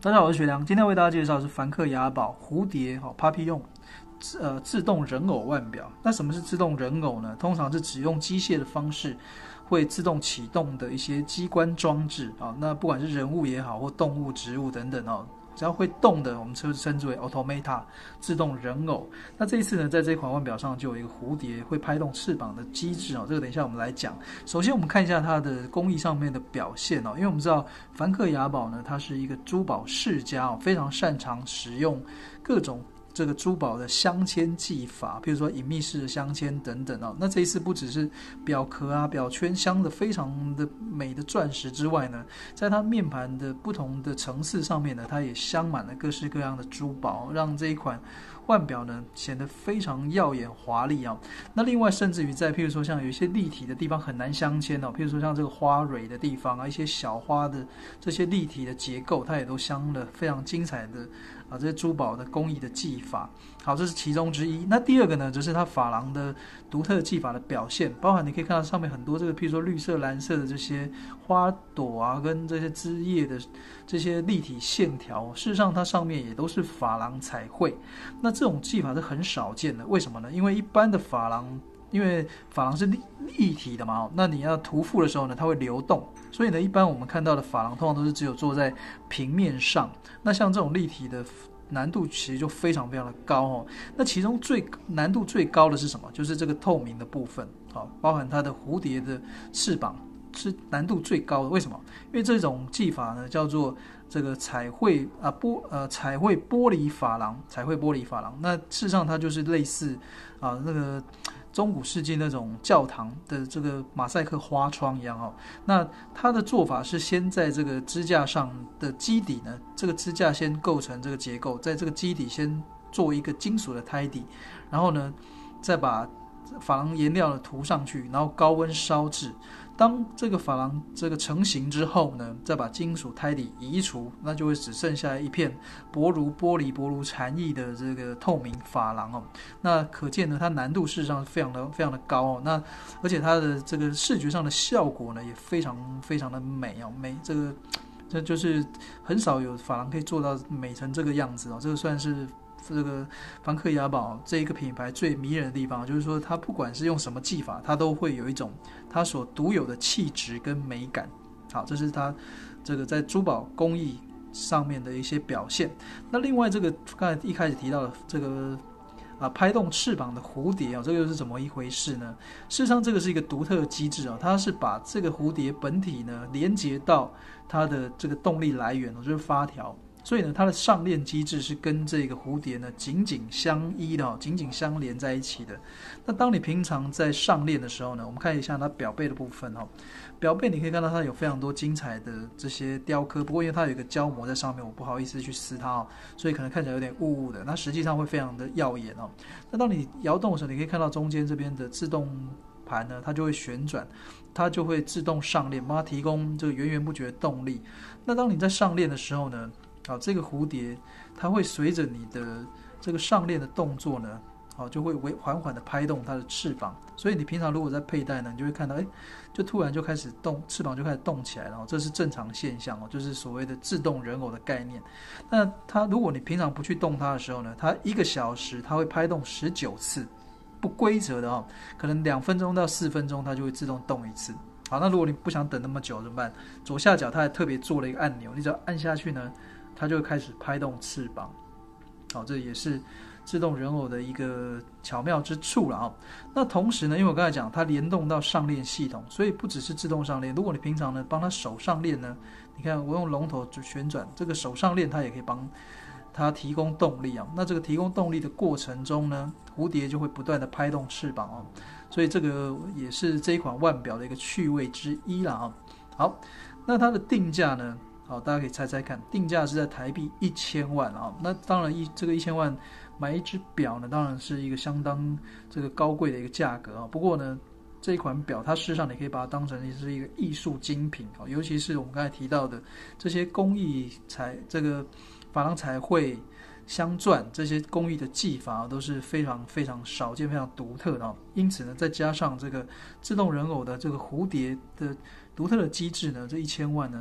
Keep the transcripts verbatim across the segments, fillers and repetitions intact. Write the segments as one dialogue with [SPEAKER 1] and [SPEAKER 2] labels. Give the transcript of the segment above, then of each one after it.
[SPEAKER 1] 大家好，我是学良，今天为大家介绍的是梵克雅宝蝴蝶哦 Papillon 呃自动人偶腕表。那什么是自动人偶呢？通常是只用机械的方式会自动启动的一些机关装置啊。那不管是人物也好，或动物、植物等等哦，只要会动的，我们就称之为 automata 自动人偶。那这一次呢，在这款腕表上就有一个蝴蝶会拍动翅膀的机制哦，这个等一下我们来讲。首先我们看一下它的工艺上面的表现哦，因为我们知道梵克雅宝呢，它是一个珠宝世家哦，非常擅长使用各种这个珠宝的镶嵌技法，比如说隐秘式的镶嵌等等哦。那这一次不只是表壳啊、表圈镶的非常的美的钻石之外呢，在它面盘的不同的层次上面呢，它也镶满了各式各样的珠宝，让这一款腕表呢显得非常耀眼华丽啊。那另外甚至于在譬如说像有一些立体的地方很难镶嵌哦，譬如说像这个花蕊的地方啊，一些小花的这些立体的结构，它也都镶了非常精彩的啊这些珠宝的工艺的技法。好，这是其中之一。那第二个呢，就是它珐琅的独特技法的表现，包含你可以看到上面很多这个譬如说绿色、蓝色的这些花朵啊，跟这些枝叶的这些立体线条，事实上它上面也都是珐琅彩绘。那这种技法是很少见的，为什么呢？因为一般的珐琅，因为珐琅是 立, 立体的嘛，那你要涂覆的时候呢，它会流动，所以呢，一般我们看到的珐琅通常都是只有做在平面上。那像这种立体的难度其实就非常非常的高哦。那其中最难度最高的是什么？就是这个透明的部分，好，包含它的蝴蝶的翅膀是难度最高的。为什么？因为这种技法呢叫做这个彩绘啊玻呃彩绘玻璃珐琅，彩绘玻璃珐琅。那事实上它就是类似啊那个中古世纪那种教堂的这个马赛克花窗一样哦。那它的做法是先在这个支架上的基底呢，这个支架先构成这个结构，在这个基底先做一个金属的胎底，然后呢再把珐琅颜料呢涂上去，然后高温烧制。当这个珐琅这个成型之后呢，再把金属胎底移除，那就会只剩下一片薄如玻璃、薄如蝉翼的这个透明珐琅哦。那可见呢，它难度事实上是非常的非常的高哦。那而且它的这个视觉上的效果呢，也非常非常的美哦，美这个这就是很少有珐琅可以做到美成这个样子哦。这个算是这个梵克雅宝这一个品牌最迷人的地方，就是说它不管是用什么技法，它都会有一种它所独有的气质跟美感。好，这是它这个在珠宝工艺上面的一些表现。那另外这个刚才一开始提到的这个啊拍动翅膀的蝴蝶啊，这个又是怎么一回事呢？事实上这个是一个独特的机制啊，它是把这个蝴蝶本体呢连接到它的这个动力来源，就是发条。所以呢，它的上链机制是跟这个蝴蝶呢紧紧相依的，紧紧相连在一起的。那当你平常在上链的时候呢，我们看一下它表背的部分哦。表背你可以看到它有非常多精彩的这些雕刻，不过因为它有一个胶膜在上面，我不好意思去撕它哦，所以可能看起来有点雾雾的。那实际上会非常的耀眼哦。那当你摇动的时候，你可以看到中间这边的自动盘呢，它就会旋转，它就会自动上链，帮它提供这个源源不绝的动力。那当你在上链的时候呢，好，这个蝴蝶它会随着你的这个上链的动作呢，好，就会缓缓的拍动它的翅膀。所以你平常如果在佩戴呢，你就会看到，哎，就突然就开始动，翅膀就开始动起来了，这是正常现象哦，就是所谓的自动人偶的概念。那它如果你平常不去动它的时候呢，它一个小时它会拍动十九次，不规则的哦，可能两分钟到四分钟它就会自动动一次。好，那如果你不想等那么久怎么办？左下角它还特别做了一个按钮，你只要按下去呢，它就会开始拍动翅膀。好，这也是自动人偶的一个巧妙之处了啊。那同时呢，因为我刚才讲它联动到上链系统，所以不只是自动上链，如果你平常呢帮它手上链呢，你看我用龙头旋转，这个手上链它也可以帮它提供动力啊。那这个提供动力的过程中呢，蝴蝶就会不断的拍动翅膀哦，所以这个也是这一款腕表的一个趣味之一啦啊。好，那它的定价呢？好，大家可以猜猜看，定价是在台币一千万啊。那当然一这个一千万买一只表呢，当然是一个相当这个高贵的一个价格啊。不过呢，这一款表它事实上你可以把它当成是一个艺术精品啊，尤其是我们刚才提到的这些工艺彩这个珐琅彩绘、镶钻这些工艺的技法都是非常非常少见、非常独特的啊。因此呢，再加上这个自动人偶的这个蝴蝶的独特的机制呢，这一千万呢。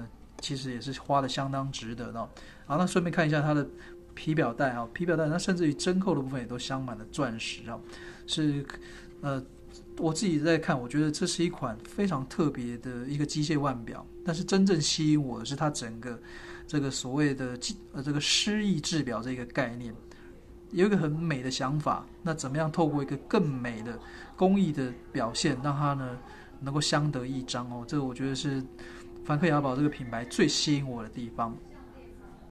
[SPEAKER 1] 其实也是花的相当值得的。好，那顺便看一下它的皮表带啊，皮表带，那甚至于针扣的部分也都镶满了钻石啊，是呃。我自己在看，我觉得这是一款非常特别的一个机械腕表，但是真正吸引我的是它整个这个所谓的呃这个诗意制表这个概念，有一个很美的想法，那怎么样透过一个更美的工艺的表现，让它呢能够相得益彰哦？这个我觉得是梵克雅宝这个品牌最吸引我的地方。